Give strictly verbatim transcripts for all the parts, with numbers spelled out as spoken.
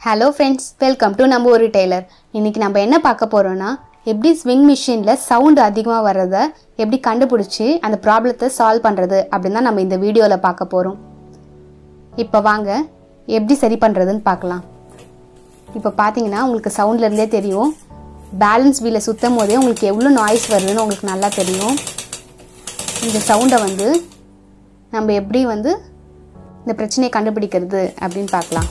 Hello friends, welcome to நம்ம ஒரு Taylor. இன்னைக்கு நம்ம என்ன பார்க்க போறோம்னா எப்படி ஸ்விங் மெஷின்ல சவுண்ட் அதிகமா வரத எப்படி கண்டுபிடிச்சி அந்த ப்ராப்ளத்தை சால்வ் பண்றது அப்படினா நம்ம இந்த வீடியோல பார்க்க போறோம். இப்போ வாங்க எப்படி சரி பண்றதுன்னு பார்க்கலாம். இப்போ பாத்தீங்கன்னா உங்களுக்கு சவுண்ட்ல இருந்தே தெரியும். பேலன்ஸ் வீல சுத்தம்போதே உங்களுக்கு எவ்வளவு நாய்ஸ் வருதுன்னு உங்களுக்கு நல்லா தெரியும். இந்த சவுண்ட வந்து நம்ம எப்படி வந்து இந்த பிரச்சனையை கண்டுபிடிக்கிறது அப்படினு பார்க்கலாம்.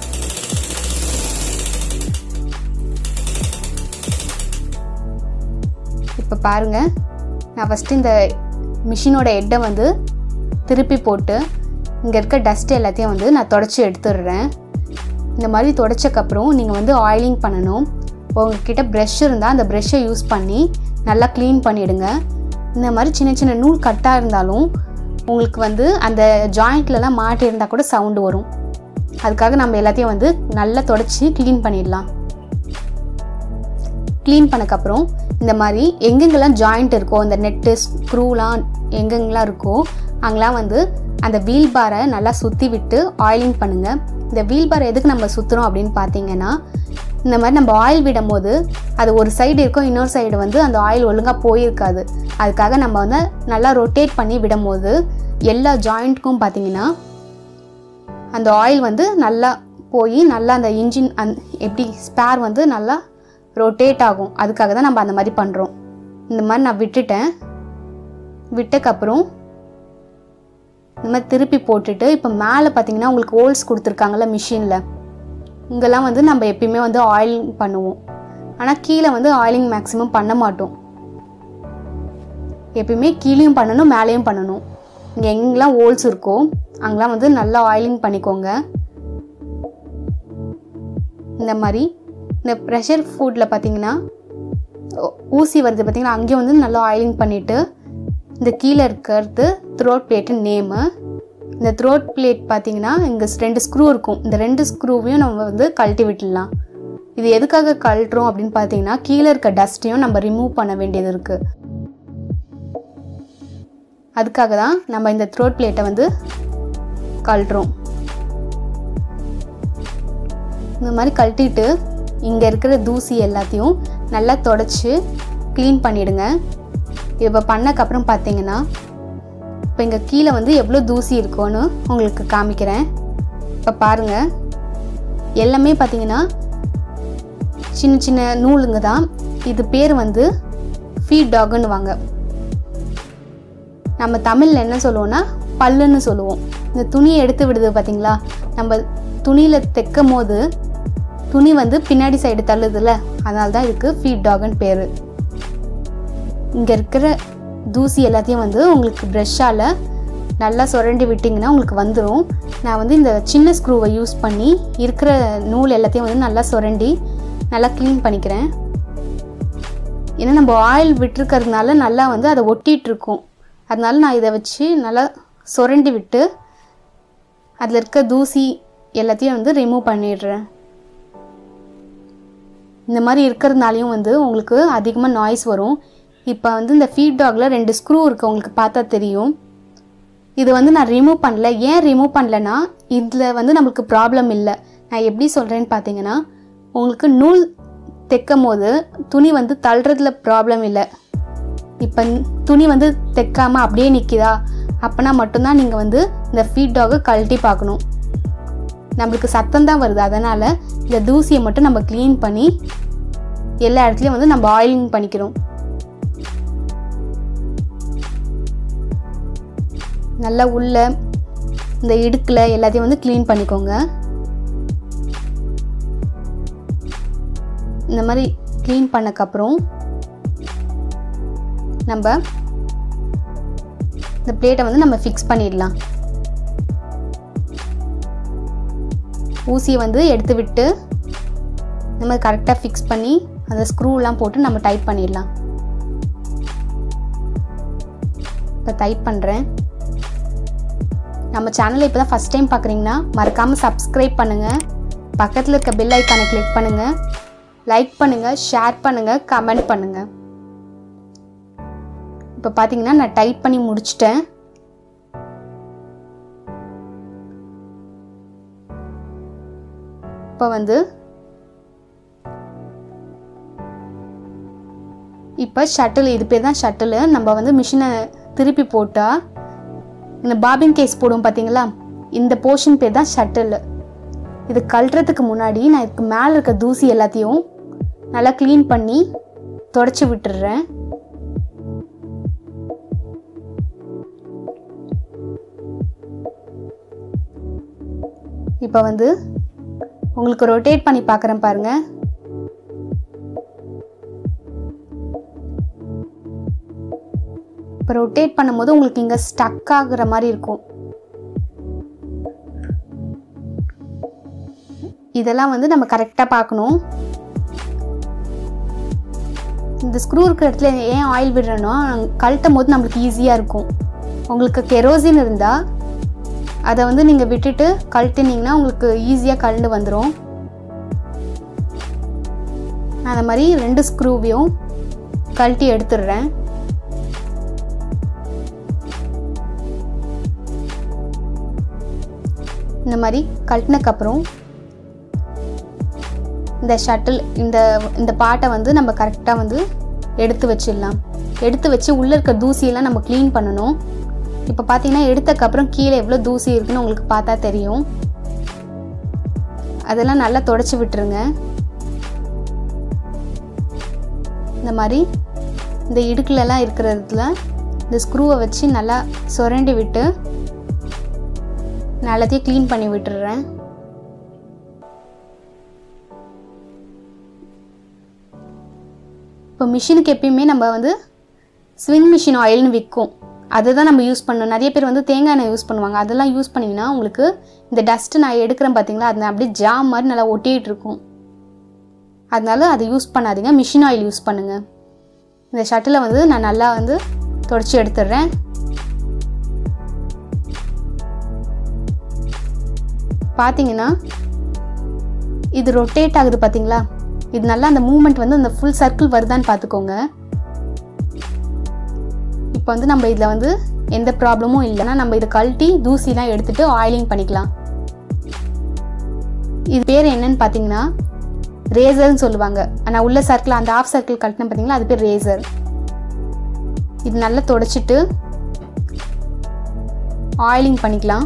இப்போ பாருங்க நான் ஃபர்ஸ்ட் இந்த மிஷினோட ஹெட்டை வந்து திருப்பி போட்டு இங்க இருக்க டஸ்ட் எல்லாத்தையும் வந்து நான் தொடச்சி எடுத்துறேன். இந்த மாதிரி தொடச்சக்க அப்புறம் நீங்க வந்து ஆயிலிங் பண்ணனும். உங்ககிட்ட பிரஷ் இருந்தா அந்த பிரஷ்ஷை யூஸ் பண்ணி நல்லா க்ளீன் பண்ணிடுங்க. இந்த மாதிரி சின்ன சின்ன நூல் கட்டா இருந்தாலும் உங்களுக்கு வந்து அந்த ஜாயிண்ட்லலாம் மாட்டி இருந்தா கூட சவுண்ட் வரும். அதுக்காக நம்ம எல்லாத்தையும் வந்து நல்லா தொடச்சி க்ளீன் பண்ணிடலாம். க்ளீன் பண்ணக்க அப்புறம் இந்த மாதிரி எங்கெங்கெல்லாம் ஜாயிண்ட் இருக்கோ அந்த நெட் ஸ்க்ரூலாம் எங்கெங்கெல்லாம் இருக்கோ அங்கலாம் வந்து அந்த வீல் பாரை நல்லா சுத்தி விட்டு ஆயிலிங் பண்ணுங்க. இந்த வீல் பாரை எதுக்கு நம்ம சுத்துறோம் அப்படினு பாத்தீங்கன்னா இந்த மாதிரி நம்ம ஆயில் விடும்போது அது ஒரு சைடு இருக்கும், இன்னொரு சைடு வந்து அந்த ஆயில் ஒழுங்கா போயிருக்காது. அதுக்காக நம்ம வந்து நல்லா ரொட்டேட் பண்ணி விடும்போது எல்லா ஜாயிண்ட்க்கும் பாத்தீங்கன்னா அந்த ஆயில் வந்து நல்லா போய் நல்லா அந்த இன்ஜின் எப்படி ஸ்பேர் வந்து நல்லா ரொட்டேட் ஆகும். அதுக்காக தான் நம்ம அந்த மாதிரி பண்றோம். இந்த மாதிரி நான் விட்டுட்டேன். விட்டக்க அப்புறம் இந்த மாதிரி திருப்பி போட்டுட்டு இப்போ மேலே பார்த்தீங்கன்னா உங்களுக்கு ஹோல்ஸ் கொடுத்துருக்காங்கல்ல மிஷினில், இங்கெல்லாம் வந்து நம்ம எப்பயுமே வந்து ஆயிலிங் பண்ணுவோம். ஆனால் கீழே வந்து ஆயிலிங் மேக்ஸிமம் பண்ண மாட்டோம். எப்பயுமே கீழேயும் பண்ணணும் மேலேயும் பண்ணணும். இங்கே எங்கெல்லாம் ஹோல்ஸ் இருக்கோ அங்கெல்லாம் வந்து நல்லா ஆயிலிங் பண்ணிக்கோங்க. இந்த மாதிரி இந்த ப்ரெஷர் ஃபுட்டில் பார்த்தீங்கன்னா ஊசி வருது பார்த்தீங்கன்னா அங்கேயும் வந்து நல்லா ஆயிலிங் பண்ணிவிட்டு இந்த கீழே இருக்கிறது த்ரோட் பிளேட்டு நேமு. இந்த த்ரோட் பிளேட் பார்த்தீங்கன்னா இங்கே ரெண்டு ஸ்க்ரூ இருக்கும். இந்த ரெண்டு ஸ்க்ரூவையும் நம்ம வந்து கழட்டி விட்டுடலாம். இது எதுக்காக கழட்டுறோம் அப்படின்னு பார்த்தீங்கன்னா கீழே இருக்க டஸ்ட்டையும் நம்ம ரிமூவ் பண்ண வேண்டியது இருக்குது. அதுக்காக தான் நம்ம இந்த த்ரோட் பிளேட்டை வந்து கழட்டுறோம். இந்த மாதிரி கழட்டிட்டு இங்கே இருக்கிற தூசி எல்லாத்தையும் நல்லா தொடச்சி க்ளீன் பண்ணிவிடுங்க. இப்போ பண்ணக்கப்புறம் பார்த்தீங்கன்னா இப்போ இங்கே கீழே வந்து எவ்வளோ தூசி இருக்கோன்னு உங்களுக்கு காமிக்கிறேன். இப்போ பாருங்கள் எல்லாமே பார்த்தீங்கன்னா சின்ன சின்ன நூலுங்க தான். இது பேர் வந்து ஃபீட் டாகுன்னு வாங்க. நம்ம தமிழில் என்ன சொல்லுவோம்னா பல்லுன்னு சொல்லுவோம். இந்த துணியை எடுத்து விடுது பார்த்தீங்களா, நம்ம துணியில் தைக்கும் போது துணி வந்து பின்னாடி சைடு தள்ளுதுல, அதனால தான் இதுக்கு ஃபீட் டாகுன்னு பேர். இங்கே இருக்கிற தூசி எல்லாத்தையும் வந்து உங்களுக்கு ப்ரெஷ்ஷால் நல்லா சுரண்டி விட்டிங்கன்னா உங்களுக்கு வந்துடும். நான் வந்து இந்த சின்ன ஸ்க்ரூவை யூஸ் பண்ணி இருக்கிற நூல் எல்லாத்தையும் வந்து நல்லா சுரண்டி நல்லா க்ளீன் பண்ணிக்கிறேன். ஏன்னா நம்ம ஆயில் விட்டுருக்கிறதுனால நல்லா வந்து அதை ஒட்டிகிட்ருக்கும். அதனால நான் இதை வச்சு நல்லா சுரண்டி விட்டு அதில் இருக்க தூசி எல்லாத்தையும் வந்து ரிமூவ் பண்ணிடுறேன். இந்த மாதிரி இருக்கிறதுனாலையும் வந்து உங்களுக்கு அதிகமாக நாய்ஸ் வரும். இப்போ வந்து இந்த ஃபீட் டாகில் ரெண்டு ஸ்க்ரூ இருக்குது, உங்களுக்கு பார்த்தா தெரியும். இது வந்து நான் ரிமூவ் பண்ணல. ஏன் ரிமூவ் பண்ணலன்னா இதில் வந்து நம்மளுக்கு ப்ராப்ளம் இல்லை. நான் எப்படி சொல்கிறேன்னு பார்த்தீங்கன்னா உங்களுக்கு நூல் தைக்கும் போது துணி வந்து தள்ளுறதுல ப்ராப்ளம் இல்லை. இப்போ துணி வந்து தைக்காமல் அப்படியே நிற்கிதா அப்போனா மட்டும்தான் நீங்கள் வந்து இந்த ஃபீட் டாகை கழட்டி பார்க்கணும். நம்மளுக்கு சத்தம் தான் வருது, அதனால் இந்த தூசியை மட்டும் நம்ம க்ளீன் பண்ணி எல்லா இடத்துலையும் வந்து நம்ம ஆயிலிங் பண்ணிக்கிறோம். நல்லா உள்ள இந்த இடுக்கில் எல்லாத்தையும் வந்து க்ளீன் பண்ணிக்கோங்க. இந்த மாதிரி க்ளீன் பண்ணக்கப்புறம் நம்ம இந்த பிளேட்டை வந்து நம்ம ஃபிக்ஸ் பண்ணிடலாம். ஊசியை வந்து எடுத்து விட்டு நம்ம கரெக்டாக ஃபிக்ஸ் பண்ணி அந்த ஸ்க்ரூலாம் போட்டு நம்ம டைட் பண்ணிடலாம். இப்போ டைட் பண்ணுறேன். நம்ம சேனலை இப்போ தான் ஃபஸ்ட் டைம் பார்க்குறீங்கன்னா மறக்காமல் சப்ஸ்கிரைப் பண்ணுங்கள். பக்கத்தில் இருக்க பெல் ஐக்கானை கிளிக் பண்ணுங்கள். லைக் பண்ணுங்கள், ஷேர் பண்ணுங்கள், கமெண்ட் பண்ணுங்கள். இப்போ பார்த்தீங்கன்னா நான் டைட் பண்ணி முடிச்சிட்டேன். இப்போ வந்து இப்போ ஷட்டில், இது பேர் தான் ஷட்டில். நம்ம வந்து மிஷினை திருப்பி போட்டால் இந்த பாபின் கேஸ் போடுவோம் பார்த்தீங்களா, இந்த போர்ஷன் பேர் தான் ஷட்டில். இது கழட்டுறதுக்கு முன்னாடி நான் இதுக்கு மேலே இருக்க தூசி எல்லாத்தையும் நல்லா க்ளீன் பண்ணி தொடச்சி விட்டுடுறேன். இப்போ வந்து உங்களுக்கு ரொட்டேட் பண்ணி பார்க்குறேன் பாருங்கள். இப்போ ரொட்டேட் பண்ணும்போது உங்களுக்கு இங்கே ஸ்டக் ஆகுற மாதிரி இருக்கும். இதெல்லாம் வந்து நம்ம கரெக்டாக பார்க்கணும். இந்த ஸ்க்ரூ இருக்கிற இடத்துல ஏன் ஆயில் விடுறேன்னா கழட்டும் போது நம்மளுக்கு ஈஸியாக இருக்கும். உங்களுக்கு கெரோசின் இருந்தால் அதை வந்து நீங்கள் விட்டுட்டு கழட்டினீங்கன்னா உங்களுக்கு ஈஸியாக கழண்டு வந்துடும். நான் அந்த மாதிரி ரெண்டு ஸ்க்ரூவையும் கழட்டி எடுத்துடுறேன். இந்த மாதிரி கழட்டினதுக்கப்புறம் இந்த ஷட்டில் இந்த இந்த பாட்டை வந்து நம்ம கரெக்டாக வந்து எடுத்து வச்சிடலாம். எடுத்து வச்சு உள்ளே இருக்க தூசியெல்லாம் நம்ம க்ளீன் பண்ணணும். இப்போ பார்த்தீங்கன்னா எடுத்ததுக்கப்புறம் கீழே எவ்வளோ தூசி இருக்குன்னு உங்களுக்கு பார்த்தா தெரியும். அதெல்லாம் நல்லா தொடச்சி விட்டுருங்க. இந்த மாதிரி இந்த இடுக்குலலாம் இருக்கிறதுல இந்த ஸ்க்ரூவை வச்சு நல்லா சுரண்டி விட்டு நான் எல்லாத்தையும் க்ளீன் பண்ணி விட்டுடுறேன். இப்போ மிஷினுக்கு எப்பயுமே நம்ம வந்து ஸ்விங் மிஷின் ஆயில்னு விற்கும், அதுதான் நம்ம யூஸ் பண்ணணும். நிறைய பேர் வந்து தேங்காய் எண்ணெய் யூஸ் பண்ணுவாங்க. அதெல்லாம் யூஸ் பண்ணிங்கன்னா உங்களுக்கு இந்த டஸ்ட்டு நான் எடுக்கிறேன் பார்த்தீங்களா, அது அப்படியே ஜாம் மாதிரி நல்லா ஒட்டிகிட்டு இருக்கும். அதனால அதை யூஸ் பண்ணாதீங்க, மிஷின் ஆயில் யூஸ் பண்ணுங்கள். இந்த ஷட்டில் வந்து நான் நல்லா வந்து தொடச்சி எடுத்துடுறேன். பார்த்தீங்கன்னா இது ரொட்டேட் ஆகுது பார்த்தீங்களா, இது நல்லா அந்த மூமெண்ட் வந்து அந்த ஃபுல் சர்க்கிள் வருதான்னு பார்த்துக்கோங்க. இப்போ வந்து நம்ம இதில் வந்து எந்த ப்ராப்ளமும் இல்லைன்னா நம்ம இதை கழட்டி தூசிலாம் எடுத்துகிட்டு ஆயிலிங் பண்ணிக்கலாம். இது பேர் என்னன்னு பார்த்தீங்கன்னா ரேசர்னு சொல்லுவாங்க. ஆனால் உள்ள சர்க்கிள் அந்த ஆஃப் சர்க்கிள் கழட்டின பார்த்தீங்களா, அது பேர் ரேசர். இது நல்லா தொடச்சிட்டு ஆயிலிங் பண்ணிக்கலாம்.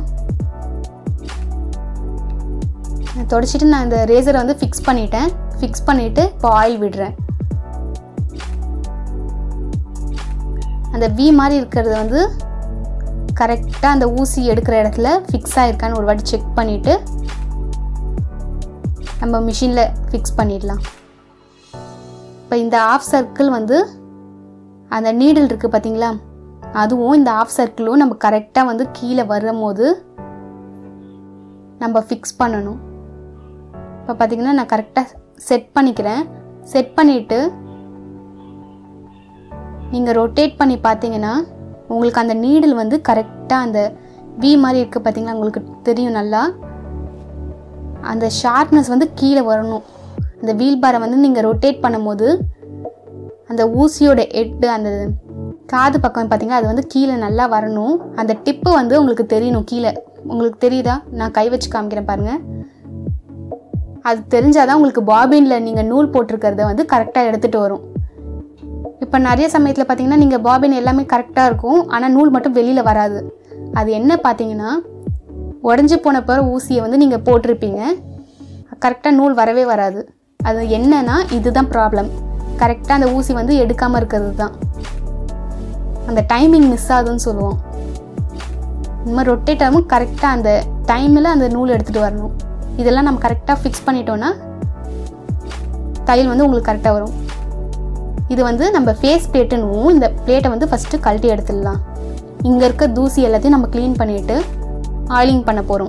தொடச்சிட்டு நான் இந்த ரேசரை வந்து ஃபிக்ஸ் பண்ணிட்டேன். ஃபிக்ஸ் பண்ணிவிட்டு இப்போ ஆயில் விடுறேன். அந்த வி மாதிரி இருக்கிறது வந்து கரெக்டாக அந்த ஊசி எடுக்கிற இடத்துல ஃபிக்ஸ் ஆகிருக்கான்னு ஒரு வாட்டி செக் பண்ணிவிட்டு நம்ம மிஷினில் ஃபிக்ஸ் பண்ணிடலாம். இப்போ இந்த ஆஃப் சர்க்கிள் வந்து அந்த நீடில் இருக்குது பார்த்தீங்களா, அதுவும் இந்த ஆஃப் சர்க்கிளும் நம்ம கரெக்டாக வந்து கீழே வரும்போது நம்ம ஃபிக்ஸ் பண்ணணும். இப்போ பார்த்தீங்கன்னா நான் கரெக்டாக செட் பண்ணிக்கிறேன். செட் பண்ணிவிட்டு நீங்கள் ரொட்டேட் பண்ணி பார்த்தீங்கன்னா உங்களுக்கு அந்த நீடில் வந்து கரெக்டாக அந்த வி மாதிரி இருக்குது பார்த்தீங்களா, உங்களுக்கு தெரியும் நல்லா. அந்த ஷார்ப்னஸ் வந்து கீழே வரணும். அந்த வீல் பாரை வந்து நீங்கள் ரொட்டேட் பண்ணும்போது அந்த ஊசியோட எட்டு அந்த காது பக்கம் பார்த்தீங்கன்னா அது வந்து கீழே நல்லா வரணும். அந்த டிப்பு வந்து உங்களுக்கு தெரியணும் கீழே. உங்களுக்கு தெரியுதா? நான் கை வச்சு காமிக்கிறேன் பாருங்கள். அது தெரிஞ்சாதான் உங்களுக்கு பாபினில் நீங்கள் நூல் போட்டிருக்கிறத வந்து கரெக்டாக எடுத்துகிட்டு வரும். இப்போ நிறைய சமயத்தில் பார்த்தீங்கன்னா நீங்கள் பாபின் எல்லாமே கரெக்டாக இருக்கும், ஆனால் நூல் மட்டும் வெளியில் வராது. அது என்ன பார்த்தீங்கன்னா உடஞ்சி போன பிற ஊசியை வந்து நீங்கள் போட்டிருப்பீங்க, கரெக்டாக நூல் வரவே வராது. அது என்னன்னா இதுதான் ப்ராப்ளம். கரெக்டாக அந்த ஊசி வந்து எடுக்காமல் இருக்கிறது தான் அந்த டைமிங் மிஸ் ஆகுதுன்னு சொல்லுவோம். இந்த மாதிரி ரொட்டேட் ஆகும் கரெக்டாக அந்த டைமில் அந்த நூல் எடுத்துகிட்டு வரணும். இதெல்லாம் நம்ம கரெக்டாக ஃபிக்ஸ் பண்ணிட்டோன்னா தையல் வந்து உங்களுக்கு கரெக்டாக வரும். இது வந்து நம்ம ஃபேஸ் பிளேட்டுன்னுவோம். இந்த பிளேட்டை வந்து ஃபஸ்ட்டு கழட்டி எடுத்துடலாம். இங்கே இருக்க தூசி எல்லாத்தையும் நம்ம க்ளீன் பண்ணிவிட்டு ஆயிலிங் பண்ண போகிறோம்.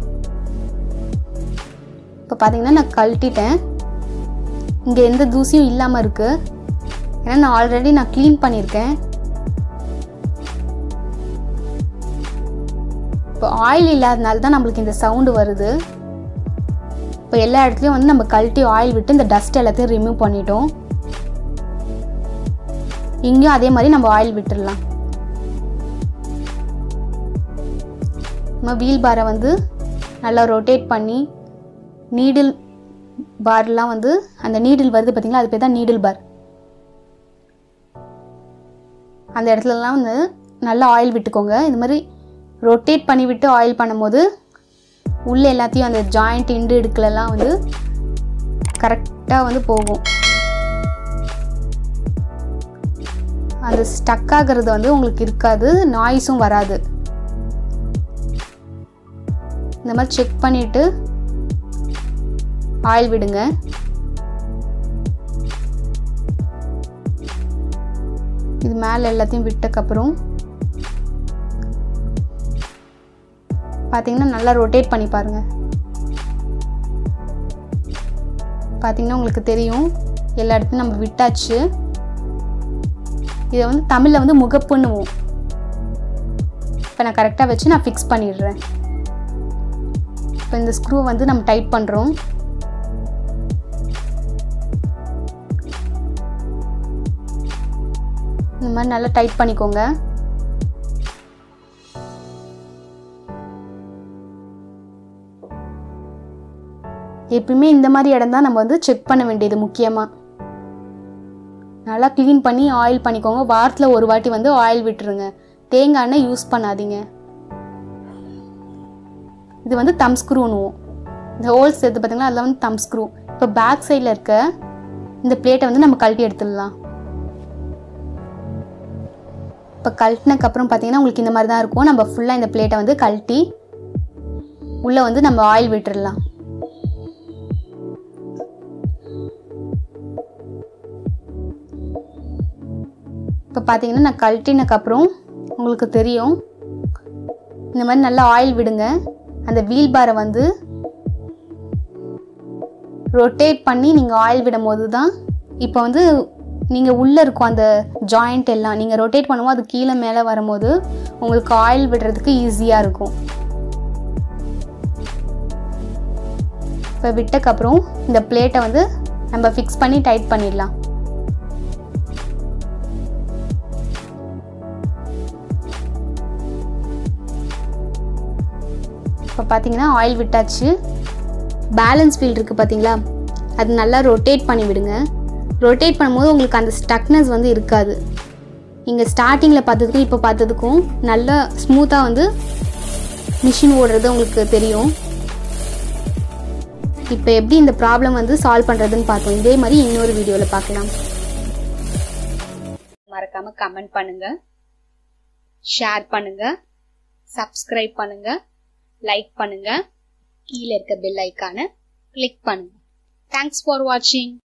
இப்போ பார்த்தீங்கன்னா நான் கழட்டிட்டேன். இங்கே எந்த தூசியும் இல்லாமல் இருக்குது, ஏன்னா நான் ஆல்ரெடி நான் க்ளீன் பண்ணியிருக்கேன். இப்போ ஆயில் இல்லாதனால தான் நம்மளுக்கு இந்த சவுண்டு வருது. இப்போ எல்லா இடத்துலையும் வந்து நம்ம கழட்டி ஆயில் விட்டு இந்த டஸ்ட் எல்லாத்தையும் ரிமூவ் பண்ணிட்டோம். இங்கேயும் அதே மாதிரி நம்ம ஆயில் விட்டுடலாம். நம்ம வீல் பாரை வந்து நல்லா ரொட்டேட் பண்ணி நீடில் பார்லாம் வந்து அந்த நீடில் வருது பார்த்தீங்களா, அது பேர் தான் நீடில் பார். அந்த இடத்துலலாம் வந்து நல்லா ஆயில் விட்டுக்கோங்க. இந்த மாதிரி ரொட்டேட் பண்ணி விட்டு ஆயில் பண்ணும்போது உள்ளே எல்லாத்தையும் அந்த ஜாயிண்ட் இண்டு இடுக்கலெல்லாம் வந்து கரெக்டாக வந்து போகும். அந்த ஸ்டக் ஆகிறது வந்து உங்களுக்கு இருக்காது, நாய்ஸும் வராது. இந்த மாதிரி செக் பண்ணிவிட்டு ஆயில் விடுங்க. இது மேலே எல்லாத்தையும் விட்டக்கப்புறம் பார்த்தீங்கன்னா நல்லா ரொட்டேட் பண்ணி பாருங்கள். பார்த்தீங்கன்னா உங்களுக்கு தெரியும் எல்லா இடத்தையும் நம்ம விட்டாச்சு. இதை வந்து தமிழில் வந்து முகப்புன்னுவோம். இப்போ நான் கரெக்டாக வச்சு நான் ஃபிக்ஸ் பண்ணிடுறேன். இப்போ இந்த ஸ்க்ரூ வந்து நம்ம டைட் பண்ணுறோம். இந்த மாதிரி நல்லா டைட் பண்ணிக்கோங்க. எப்பயுமே இந்த மாதிரி இடம் தான் நம்ம வந்து செக் பண்ண வேண்டியது. முக்கியமாக நல்லா க்ளீன் பண்ணி ஆயில் பண்ணிக்கோங்க. வாரத்தில் ஒரு வாட்டி வந்து ஆயில் விட்டுருங்க. தேங்காய் எண்ணெய் யூஸ் பண்ணாதீங்க. இது வந்து தம் ஸ்க்ரூன்னுவோம். இந்த ஹோல்ஸ் எடுத்து பார்த்தீங்கன்னா அதில் வந்து தம் ஸ்க்ரூ. இப்போ பேக் சைடில் இருக்க இந்த பிளேட்டை வந்து நம்ம கழட்டி எடுத்துடலாம். இப்போ கழட்டினதுக்கப்புறம் பார்த்தீங்கன்னா உங்களுக்கு இந்த மாதிரி தான் இருக்கும். நம்ம ஃபுல்லாக இந்த பிளேட்டை வந்து கழட்டி உள்ளே வந்து நம்ம ஆயில் விட்டுடலாம். இப்போ பார்த்தீங்கன்னா நான் கழட்டினதுக்கப்புறம் உங்களுக்கு தெரியும் இந்த மாதிரி நல்லா ஆயில் விடுங்க. அந்த வீல் பாரை வந்து ரொட்டேட் பண்ணி நீங்கள் ஆயில் விடும் போது தான் இப்போ வந்து நீங்கள் உள்ளே இருக்கும் அந்த ஜாயிண்ட் எல்லாம் நீங்கள் ரொட்டேட் பண்ணும்போது அது கீழே மேலே வரும்போது உங்களுக்கு ஆயில் விடுறதுக்கு ஈஸியாக இருக்கும். இப்போ விட்டக்கப்புறம் இந்த பிளேட்டை வந்து நம்ம ஃபிக்ஸ் பண்ணி டைட் பண்ணிடலாம். இப்போ பார்த்தீங்கன்னா ஆயில் விட்டாச்சு. பேலன்ஸ் வீல் இருக்குது பார்த்தீங்களா, அது நல்லா ரொட்டேட் பண்ணி விடுங்க. ரொட்டேட் பண்ணும்போது உங்களுக்கு அந்த ஸ்டக்னஸ் வந்து இருக்காது. நீங்கள் ஸ்டார்டிங்கில் பார்த்ததுக்கும் இப்போ பார்த்ததுக்கும் நல்லா ஸ்மூத்தாக வந்து மிஷின் ஓடுறது உங்களுக்கு தெரியும். இப்போ எப்படி இந்த ப்ராப்ளம் வந்து சால்வ் பண்ணுறதுன்னு பார்த்தோம். இதே மாதிரி இன்னொரு வீடியோவில் பார்க்கலாம். மறக்காம கமெண்ட் பண்ணுங்க, ஷேர் பண்ணுங்க, சப்ஸ்கிரைப் பண்ணுங்க, லைக் பண்ணுங்க, கீழே இருக்க பெல் ஐக்கானை கிளிக் பண்ணுங்க. தேங்க்ஸ் ஃபார் வாட்சிங்.